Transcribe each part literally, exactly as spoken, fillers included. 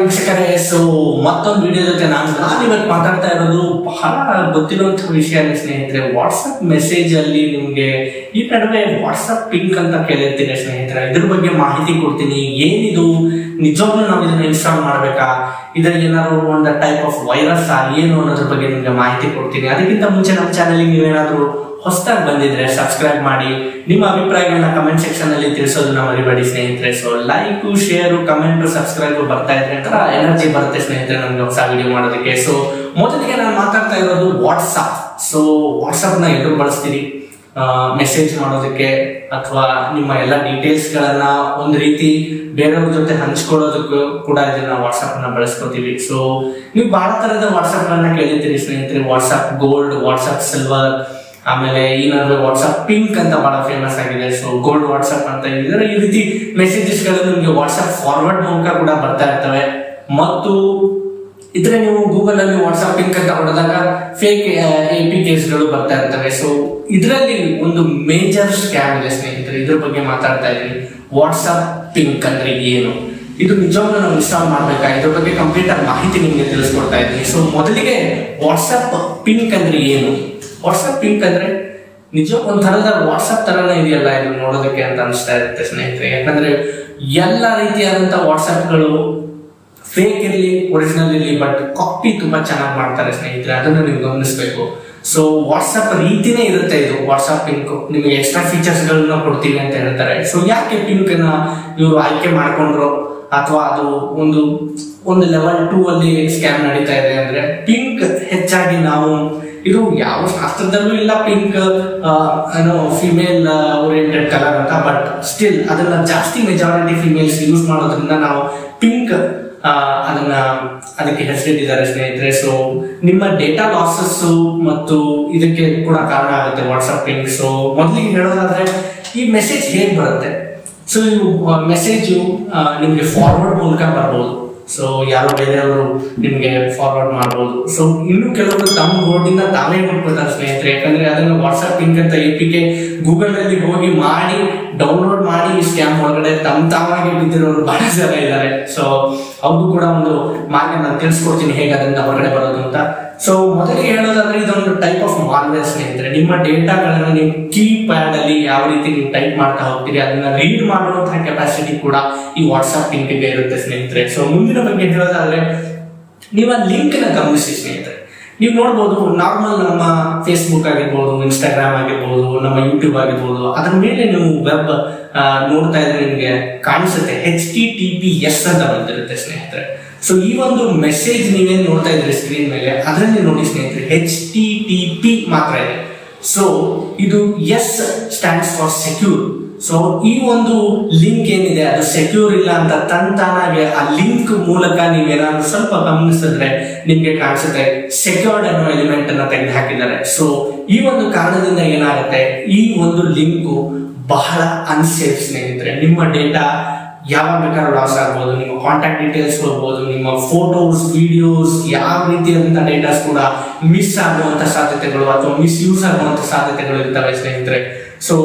ವೀಕ್ಷಕರೇ, ಸೊ ಮತ್ತೊಂದು ವಿಡಿಯೋ ಜೊತೆ ನಾನು ನಾನು ಇವತ್ತು ಮಾತಾಡ್ತಾ ಇರೋದು ಬಹಳ ಗೊತ್ತಿರುವಂತಹ ವಿಷಯ ಸ್ನೇಹಿತರೆ. ವಾಟ್ಸಪ್ ಮೆಸೇಜ್ ಅಲ್ಲಿ ನಿಮ್ಗೆ ಈ ನಡುವೆ ವಾಟ್ಸಪ್ ಪಿಂಕ್ ಅಂತ ಕೇಳಿರ್ತೀನಿ ಸ್ನೇಹಿತರೆ. ಇದ್ರ ಬಗ್ಗೆ ಮಾಹಿತಿ ಕೊಡ್ತೀನಿ. ಏನಿದು, ನಿಜವಾಗ್ಲೂ ನಾವು ಇದನ್ನ ಇನ್ಸ್ಟಾಲ್ ಮಾಡ್ಬೇಕಾ, ಇದರಲ್ಲಿ ಏನಾದ್ರು ಒಂದು ಟೈಪ್ ಆಫ್ ವೈರಸ್ ಏನು ಅನ್ನೋದ್ರ ಬಗ್ಗೆ ನಿಮ್ಗೆ ಮಾಹಿತಿ ಕೊಡ್ತೀನಿ. ಅದಕ್ಕಿಂತ ಮುಂಚೆ ನಮ್ಮ ಚಾನೆಲ್ ನೀವೇನಾದ್ರೂ ಹೊಸದಾಗಿ ಬಂದಿದ್ರೆ ಸಬ್ಸ್ಕ್ರೈಬ್ ಮಾಡಿ, ನಿಮ್ಮ ಅಭಿಪ್ರಾಯಗಳನ್ನ ಕಮೆಂಟ್ ಸೆಕ್ಷನ್ ಅಲ್ಲಿ ತಿಳಿಸೋದನ್ನ ಮರಿಬೇಡಿ ಸ್ನೇಹಿತರೆ. So like, share, comment, subscribe ಬರ್ತಾ ಇದ್ರೆ ಅಂತ ಎನರ್ಜಿ ಬರುತ್ತೆ ಸ್ನೇಹಿತರೆ ನಮ್ಗೆ ಹೊಸ ವಿಡಿಯೋ ಮಾಡೋದಕ್ಕೆ. ಸೊ ಮೊದಲಿಗೆ ನಾನು ಮಾತಾಡ್ತಾ ಇರೋದು ವಾಟ್ಸಪ್. ಸೊ ವಾಟ್ಸಪ್ ನ ಎಲ್ಲರೂ ಬಳಸ್ತೀರಿ ಮೆಸೇಜ್ ಮಾಡೋದಕ್ಕೆ, ಅಥವಾ ನಿಮ್ಮ ಎಲ್ಲ ಡೀಟೇಲ್ಸ್ ಗಳನ್ನ ಒಂದ್ ರೀತಿ ಬೇರೆಯವ್ರ ಜೊತೆ ಹಂಚ್ಕೊಳ್ಳೋದಕ್ಕೂ ಕೂಡ ಇದನ್ನ ವಾಟ್ಸಪ್ ನ ಬಳಸ್ಕೊತೀವಿ. ಸೊ ನೀವು ಬಹಳ ತರದ ವಾಟ್ಸಪ್ ಗಳನ್ನ ಕೇಳಿರ್ತೀರಿ ಸ್ನೇಹಿತರೆ. ವಾಟ್ಸಪ್ ಗೋಲ್ಡ್, ವಾಟ್ಸಪ್ ಸಿಲ್ವರ್, ಆಮೇಲೆ ಈ ನಡುವೆ ವಾಟ್ಸಪ್ ಪಿಂಕ್ ಅಂತ ಬಹಳ ಫೇಮಸ್ ಆಗಿದೆ. ಸೊ ಗೋಲ್ಡ್ ವಾಟ್ಸಪ್ ಅಂತ ಇದ್ರೆ ಈ ರೀತಿ ಮೆಸೇಜಸ್ ಗಳು ನಿಮ್ಗೆ ವಾಟ್ಸಪ್ ಫಾರ್ವರ್ಡ್ ಮೂಲಕ ಕೂಡ ಬರ್ತಾ ಇರ್ತವೆ. ಮತ್ತು ಇದ್ರೆ ನೀವು ಗೂಗಲ್ ಅಲ್ಲಿ ವಾಟ್ಸಪ್ ಪಿಂಕ್ ಅಂತ ಹೊಡೆದಾಗ ಫೇಕ್ ಎ ಪಿ ಕೇಸ್ ಗಳು ಬರ್ತಾ ಇರ್ತವೆ. ಸೊ ಇದರಲ್ಲಿ ಒಂದು ಮೇಜರ್ ಸ್ಕ್ಯಾಮ್ ಇದೆ ಸ್ನೇಹಿತರೆ, ಇದ್ರ ಬಗ್ಗೆ ಮಾತಾಡ್ತಾ ಇದ್ದೀನಿ. ವಾಟ್ಸಪ್ ಪಿಂಕ್ ಅಂದ್ರೆ ಏನು, ಇದು ನಿಜವಾಗ್ಲೂ ನಾವು ಇನ್ಸ್ಟಾಲ್ ಮಾಡ್ಬೇಕಾ, ಇದ್ರ ಬಗ್ಗೆ ಕಂಪ್ಲೀಟ್ ಆಗಿ ಮಾಹಿತಿ ನಿಮ್ಗೆ ತಿಳಿಸ್ಕೊಡ್ತಾ ಇದ್ದೀನಿ. ಸೊ ಮೊದಲಿಗೆ ವಾಟ್ಸಪ್ ಪಿಂಕ್ ಅಂದ್ರೆ ಏನು? ವಾಟ್ಸಪ್ ಪಿಂಕ್ ಅಂದ್ರೆ ನಿಜ ಒಂಥರದ ವಾಟ್ಸಪ್ ತರನೇ ಇದೆಯಲ್ಲ ಇದು ನೋಡೋದಕ್ಕೆ ಅಂತ ಅನಿಸ್ತಾ ಇರುತ್ತೆ ಸ್ನೇಹಿತರೆ. ಯಾಕಂದ್ರೆ ಎಲ್ಲ ರೀತಿಯಾದಂತಹ ವಾಟ್ಸಪ್ ಗಳು ಫೇಕ್ ಇರ್ಲಿ, ಒರಿಜಿನಲ್ ಇರ್ಲಿ, ಬಟ್ ಕಾಪಿ ತುಂಬಾ ಚೆನ್ನಾಗಿ ಮಾಡ್ತಾರೆ ಸ್ನೇಹಿತರೆ, ಅದನ್ನ ನೀವು ಗಮನಿಸಬೇಕು. ಸೊ ವಾಟ್ಸಪ್ ರೀತಿನೇ ಇರುತ್ತೆ ಇದು ವಾಟ್ಸಪ್ ಪಿಂಕ್. ನಿಮಗೆ ಎಕ್ಸ್ಟ್ರಾ ಫೀಚರ್ಸ್ ಗಳನ್ನ ಕೊಡ್ತೀವಿ ಅಂತ ಹೇಳ್ತಾರೆ. ಸೊ ಯಾಕೆ ಪಿಂಕ್ ನ ಇವರು ಆಯ್ಕೆ ಮಾಡ್ಕೊಂಡ್ರು, ಅಥವಾ ಅದು ಒಂದು ಒಂದು ಲೆವೆಲ್ ಟೂ ಅಲ್ಲಿ ಸ್ಕ್ಯಾಮ್ ನಡೀತಾ ಇದೆ ಅಂದ್ರೆ ಪಿಂಕ್ ಹೆಚ್ಚಾಗಿ ನಾವು ಇದು ಯಾವ ಶಾಸ್ತ್ರದಲ್ಲೂ ಇಲ್ಲ ಪಿಂಕ್ ಏನೋ ಫಿಮೇಲ್ ಓರಿಯೆಂಟೆಡ್ ಕಲರ್ ಅಂತ, ಬಟ್ ಸ್ಟಿಲ್ ಅದನ್ನ ಜಾಸ್ತಿ ಮೆಜಾರಿಟಿ ಫಿಮೇಲ್ಸ್ ಯೂಸ್ ಮಾಡೋದ್ರಿಂದ ನಾವು ಪಿಂಕ್ ಅದನ್ನ ಅದಕ್ಕೆ ಹೆಸರಿಟ್ಟಿದ್ದಾರೆ ಸ್ನೇಹಿತರೆ. ಸೊ ನಿಮ್ಮ ಡೇಟಾ ಲಾಸಸ್ ಮತ್ತು ಇದಕ್ಕೆ ಕೂಡ ಕಾರಣ ಆಗುತ್ತೆ ವಾಟ್ಸಪ್ ಪಿಂಕ್. ಸೊ ಮೊದಲಿಗೆ ಹೇಳೋದಾದ್ರೆ ಈ ಮೆಸೇಜ್ ಹೇಗ್ ಬರುತ್ತೆ. ಸೊ ಈ ಮೆಸೇಜು ನಿಮ್ಗೆ ಫಾರ್ವರ್ಡ್ ಮೂಲಕ ಬರ್ಬೋದು. ಸೊ ಯಾರೋ ಬೇರೆಯವರು ನಿಮ್ಗೆ ಫಾರ್ವರ್ಡ್ ಮಾಡಬಹುದು. ಸೊ ಇನ್ನು ಕೆಲವರು ತಮ್ಮ ಬೋರ್ಡ್ ಇಂದ ತಾವೇ ಕೊಟ್ಬಿಡ್ತಾರೆ ಸ್ನೇಹಿತರೆ. ಯಾಕಂದ್ರೆ ಅದನ್ನ ವಾಟ್ಸ್ಆಪ್ ಪಿಂಕ್ ಅಂತ ಎ ಪಿ ಕೆ ಗೂಗಲ್ ಅಲ್ಲಿ ಹೋಗಿ ಮಾಡಿ ಡೌನ್ಲೋಡ್ ಮಾಡಿ ಸ್ಕ್ಯಾಮ್ ಒಳಗಡೆ ತಮ್ಮ ತಾವಾಗಿ ಬಿದ್ದಿರೋರು ಬಹಳ ಜನ ಇದ್ದಾರೆ. ಸೊ ಅವ್ರಿಗೂ ಕೂಡ ಒಂದು ಮಾರ್ಗ ನಾನು ತಿಳಿಸ್ಕೊಡ್ತೀನಿ ಹೇಗೆ ಅದನ್ನ ಹೊರಗಡೆ ಬರೋದು ಅಂತ. ಸೊ ಮೊದಲಿಗೆ ಹೇಳೋದಾದ್ರೆ ಇದೊಂದು ಟೈಪ್ ಆಫ್ ಮಾಲ್ವೇರ್ ಸ್ನೇಹಿತರೆ. ನಿಮ್ಮ ಡೇಟಾಗಳನ್ನ ನೀವು ಕೀ ಪ್ಯಾಡ್ ಅಲ್ಲಿ ಯಾವ ರೀತಿ ನೀವು ಟೈಪ್ ಮಾಡ್ತಾ ಹೋಗ್ತೀರಿ ಅದನ್ನ ರೀಡ್ ಮಾಡುವಂತಹ ಕೆಪಾಸಿಟಿ ಕೂಡ ಈ ವಾಟ್ಸ್ಆಪ್ ಪಿಂಕ್ ಗೆ ಇರುತ್ತೆ ಸ್ನೇಹಿತರೆ. ಸೊ ಮುಂದಿನ ಬಗ್ಗೆ ಹೇಳೋದಾದ್ರೆ ನೀವು ಆ ಲಿಂಕ್ ನ ಗಮನಿಸಿ ಸ್ನೇಹಿತರೆ. ನೀವು ನೋಡ್ಬೋದು, ನಾರ್ಮಲ್ ನಮ್ಮ ಫೇಸ್ಬುಕ್ ಆಗಿರ್ಬೋದು, ಇನ್ಸ್ಟಾಗ್ರಾಮ್ ಆಗಿರ್ಬೋದು, ನಮ್ಮ ಯೂಟ್ಯೂಬ್ ಆಗಿರ್ಬೋದು, ಅದ್ರ ಮೇಲೆ ನೀವು ವೆಬ್ ನೋಡ್ತಾ ಇದ್ರೆ ನಿಮ್ಗೆ ಕಾಣಿಸುತ್ತೆ H T T P S ಅಂತ ಬಂದಿರುತ್ತೆ ಸ್ನೇಹಿತರೆ. ಸೊ ಈ ಒಂದು ಮೆಸೇಜ್ ನೀವೇನ್ ನೋಡ್ತಾ ಇದ್ರಿ ಸ್ಕ್ರೀನ್ ಮೇಲೆ, ಅದರಲ್ಲಿ ನೋಡಿ ಸ್ನೇಹಿತರೆ ಎಚ್ ಟಿ ಟಿ ಪಿ ಮಾತ್ರ ಇದೆ. ಸೊ ಇದು S stands for secure. So ಈ ಒಂದು ಲಿಂಕ್ ಏನಿದೆ ಅದು ಸೆಕ್ಯೂರ್ ಇಲ್ಲ ಅಂತ ತಂತಾನಾಗೆ ಆ ಲಿಂಕ್ ಮೂಲಕ ನೀವೇನಾದ್ರೂ ಸ್ವಲ್ಪ ಗಮನಿಸಿದ್ರೆ ನಿಮ್ಗೆ ಕಾಣಿಸುತ್ತೆ ಸೆಕ್ಯೂರ್ಡ್ ಅನ್ನೋ ಎಲಿಮೆಂಟ್ ಅನ್ನ ತೆಗೆದು ಹಾಕಿದ್ದಾರೆ. ಸೊ ಈ ಒಂದು ಕಾರಣದಿಂದ ಏನಾಗುತ್ತೆ, ಈ ಒಂದು ಲಿಂಕ್ ಬಹಳ ಅನ್ಸೇಫ್ ಸ್ನೇಹಿತರೆ. ನಿಮ್ಮ ಡೇಟಾ ಯಾವಾಗ ಬೇಕಾದ್ರೂ ಲಾಸ್ ಆಗ್ಬೋದು, ನಿಮ್ಮ ಕಾಂಟ್ಯಾಕ್ಟ್ ಡೀಟೇಲ್ಸ್ ಹೋಗ್ಬೋದು, ನಿಮ್ಮ ಫೋಟೋಸ್, ವಿಡಿಯೋಸ್, ಯಾವ ರೀತಿಯಾದಂತಹ ಡೇಟಾಸ್ ಕೂಡ ಮಿಸ್ ಆಗುವಂತ ಸಾಧ್ಯತೆಗಳು ಅಥವಾ ಮಿಸ್ಯೂಸ್ ಆಗುವಂತ ಸಾಧ್ಯತೆಗಳು ಇರ್ತವೆ ಸ್ನೇಹಿತರೆ. ಸೊ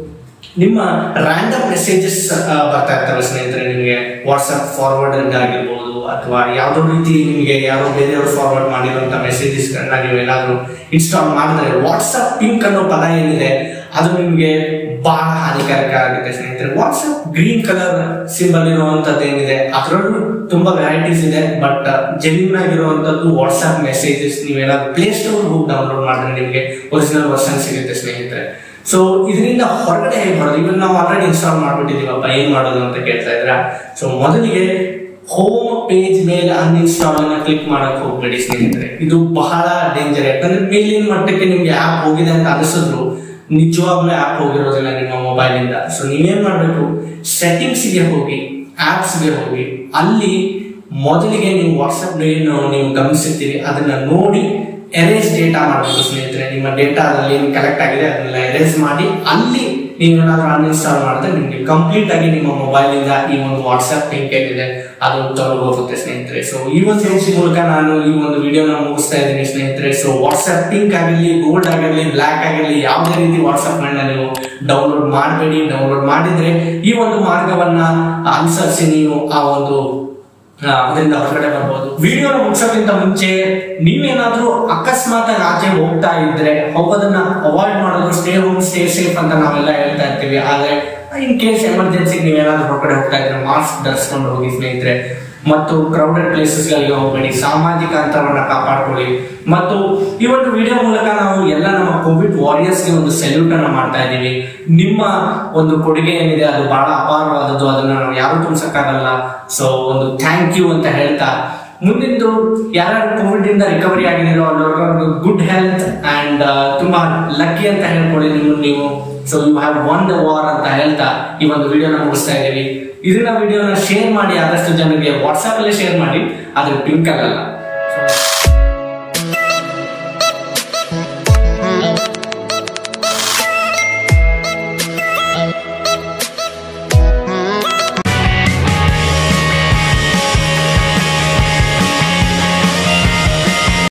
ನಿಮ್ಮ ರ್ಯಾಂಡಮ್ ಮೆಸೇಜಸ್ ಬರ್ತಾ ಇರ್ತವೆ ಸ್ನೇಹಿತರೆ. ನಿಮಗೆ ವಾಟ್ಸ್ಆಪ್ ಫಾರ್ವರ್ಡ್ ಆಗಿರ್ಬೋದು, ಅಥವಾ ಯಾವುದೋ ರೀತಿ ನಿಮಗೆ ಯಾರೋ ಬೇರೆಯವರು ಫಾರ್ವರ್ಡ್ ಮಾಡಿರುವಂತ ಮೆಸೇಜಸ್ ಗಳನ್ನ ನೀವು ಏನಾದ್ರು ಇನ್ಸ್ಟಾಲ್ ಮಾಡಿದ್ರೆ ವಾಟ್ಸ್ಆಪ್ ಪಿಂಕ್ ಅನ್ನೋ ಪದ ಏನಿದೆ ಅದು ನಿಮ್ಗೆ ಬಹಳ ಹಾನಿಕಾರಕ ಆಗುತ್ತೆ ಸ್ನೇಹಿತರೆ. ವಾಟ್ಸ್ಆಪ್ ಗ್ರೀನ್ ಕಲರ್ ಸಿಂಬಲ್ ಇರುವಂತದ್ದು ಏನಿದೆ ಅದರಲ್ಲೂ ತುಂಬಾ ವೆರೈಟೀಸ್ ಇದೆ, ಬಟ್ ಜೆನ್ಯೂನ್ ಆಗಿರುವಂತದ್ದು ವಾಟ್ಸ್ಆಪ್ ಮೆಸೇಜಸ್ ನೀವೇನಾದ್ರು ಪ್ಲೇ ಸ್ಟೋರ್ ಹೋಗಿ ಡೌನ್ಲೋಡ್ ಮಾಡಿದ್ರೆ ನಿಮ್ಗೆ ಒರಿಜಿನಲ್ ವರ್ಷನ್ ಸಿಗುತ್ತೆ ಸ್ನೇಹಿತರೆ. ಸೊ ಇದರಿಂದ ಹೊರಗಡೆ ಹೇಗೆ ಮಾಡೋದು, ಇವಾಗ ನಾವು ಆಲ್ರೆಡಿ ಇನ್ಸ್ಟಾಲ್ ಮಾಡ್ಬಿಟ್ಟಿದೀವಪ್ಪ, ಏನ್ ಮಾಡೋದು ಅಂತ ಕೇಳ್ತಾ ಇದ್ರ. ಸೊ ಮೊದಲಿಗೆ ಹೋಮ್ ಪೇಜ್ ಮೇಲೆ ಅನ್ಇನ್ಸ್ಟಾಲ್ ಅನ್ನ ಕ್ಲಿಕ್ ಮಾಡಕ್ ಹೋಗ್ಬೇಡಿ ಸ್ನೇಹಿತರೆ. ಇದು ಬಹಳ ಡೇಂಜರ್. ಯಾಕಂದ್ರೆ ಮೇಲಿನ ಮಟ್ಟಕ್ಕೆ ನಿಮ್ಗೆ ಆಪ್ ಹೋಗಿದೆ ಅಂತ ಅನಿಸಿದ್ರು ನಿಜವಾಗ್ಲೂ ಆಪ್ ಹೋಗಿರೋದಿಲ್ಲ ನಿಮ್ಮ ಮೊಬೈಲ್ ಇಂದ. ಸೊ ನೀವೇನ್ ಮಾಡ್ಬೇಕು, ಸೆಟ್ಟಿಂಗ್ಸ್ ಗೆ ಹೋಗಿ, ಆಪ್ಸ್ ಗೆ ಹೋಗಿ, ಅಲ್ಲಿ ಮೊದಲಿಗೆ ನೀವು ವಾಟ್ಸ್ಆಪ್ ಏನು ನೀವು ಗಮನಿಸಿರ್ತೀರಿ ಅದನ್ನ ನೋಡಿ ಎರೇಸ್ ಡೇಟಾ ಮಾಡಬೇಕು ಸ್ನೇಹಿತರೆ. ನಿಮ್ಮ ಡೇಟಾ ಅದ್ರಲ್ಲಿ ಏನು ಕಲೆಕ್ಟ್ ಆಗಿದೆ ಅದನ್ನೆಲ್ಲ ಎರೇಸ್ ಮಾಡಿ ಅಲ್ಲಿ ನೀವೇನಾದ್ರೂ ಅನ್ಇನ್ಸ್ಟಾಲ್ ಮಾಡಿದ್ರೆ ನಿಮ್ಗೆ ಕಂಪ್ಲೀಟ್ ಆಗಿ ನಿಮ್ಮ ಮೊಬೈಲ್ ಇಂದ ಈ ಒಂದು ವಾಟ್ಸ್ಆಪ್ ಪಿಂಕ್ ಏನಿದೆ ಅದು ತೊಲಗಿ ಹೋಗುತ್ತೆ ಸ್ನೇಹಿತರೆ. ಸೊ ಈ ಒಂದು ಮೂಲಕ ನಾನು ಈ ಒಂದು ವಿಡಿಯೋನ ಮುಗಿಸ್ತಾ ಇದ್ದೀನಿ ಸ್ನೇಹಿತರೆ. ಸೊ ವಾಟ್ಸ್ಆಪ್ ಪಿಂಕ್ ಆಗಿರ್ಲಿ, ಗೋಲ್ಡ್ ಆಗಿರ್ಲಿ, ಬ್ಲಾಕ್ ಆಗಿರ್ಲಿ, ಯಾವುದೇ ರೀತಿ ವಾಟ್ಸ್ಆಪ್ ಗಳನ್ನ ನೀವು ಡೌನ್ಲೋಡ್ ಮಾಡಬೇಡಿ. ಡೌನ್ಲೋಡ್ ಮಾಡಿದ್ರೆ ಈ ಒಂದು ಮಾರ್ಗವನ್ನ ಅನುಸರಿಸಿ ನೀವು ಆ ಒಂದು ಅದರಿಂದ ಹೊರಗಡೆ ಬರ್ಬೋದು. ವಿಡಿಯೋನ ಮುಗಿಸೋಕ್ಕಿಂತ ಮುಂಚೆ ನೀವೇನಾದ್ರೂ ಅಕಸ್ಮಾತ್ ಆಚೆ ಹೋಗ್ತಾ ಇದ್ರೆ ಹೋಗೋದನ್ನ ಅವಾಯ್ಡ್ ಮಾಡೋದು, ಸ್ಟೇ ಹೋಮ್ ಸ್ಟೇ ಸೇಫ್ ಅಂತ ನಾವೆಲ್ಲ ಹೇಳ್ತಾ ಇರ್ತೀವಿ. ಆದ್ರೆ ಇನ್ ಕೇಸ್ ಎಮರ್ಜೆನ್ಸಿ ನೀವೇನಾದ್ರೂ ಹೊರಗಡೆ ಹೋಗ್ತಾ ಇದ್ರೆ ಮಾಸ್ಕ್ ಧರಿಸ್ಕೊಂಡು ಹೋಗಿ ಸ್ನೇಹಿತರೆ. ಮತ್ತು ಕ್ರೌಡೆಡ್ ಪ್ಲೇಸಸ್ ಗಳಿಗೆ ಹೋಗಬೇಡಿ, ಸಾಮಾಜಿಕ ಅಂತರವನ್ನ ಕಾಪಾಡ್ಕೊಳ್ಳಿ. ಮತ್ತು ಈ ಒಂದು ವಿಡಿಯೋ ಮೂಲಕ ನಾವು ಎಲ್ಲ ನಮ್ಮ ಕೋವಿಡ್ ವಾರಿಯರ್ಸ್ ಗೆ ಒಂದು ಸೆಲ್ಯೂಟ್ ಅನ್ನ ಮಾಡ್ತಾ ಇದ್ದೀವಿ. ನಿಮ್ಮ ಒಂದು ಕೊಡುಗೆ ಏನಿದೆ ಅದು ಬಹಳ ಅಪಾರವಾದದ್ದು, ಅದನ್ನ ನಾವು ಯಾರು ತುಂಬಿಸಕ್ಕಾಗಲ್ಲ. ಸೊ ಒಂದು ಥ್ಯಾಂಕ್ ಯು ಅಂತ ಹೇಳ್ತಾ, ಮುಂದಿಂದು ಯಾರ್ಯಾರು ಕೋವಿಡ್ ಇಂದ ರಿಕವರಿ ಆಗಿರೋ ಅವ್ರವ್ರಿಗೆ ಗುಡ್ ಹೆಲ್ತ್ ಅಂಡ್ ತುಂಬಾ ಲಕ್ಕಿ ಅಂತ ಹೇಳ್ಕೊಳ್ಳಿ ನೀವು ನೀವು so you have won the war ಅಂತ ಹೇಳ್ತಾ ಈ ಒಂದು ವಿಡಿಯೋನ ಮುಗಿಸ್ತಾ ಇದ್ದೀವಿ. ಇದನ್ನ ವಿಡಿಯೋನ ಶೇರ್ ಮಾಡಿ, ಆದಷ್ಟು ಜನರಿಗೆ ವಾಟ್ಸ್ಆಪ್ ಅಲ್ಲೇ ಶೇರ್ ಮಾಡಿ, ಆದ್ರೆ ಪಿಂಕ್ ಆಗಲ್ಲ.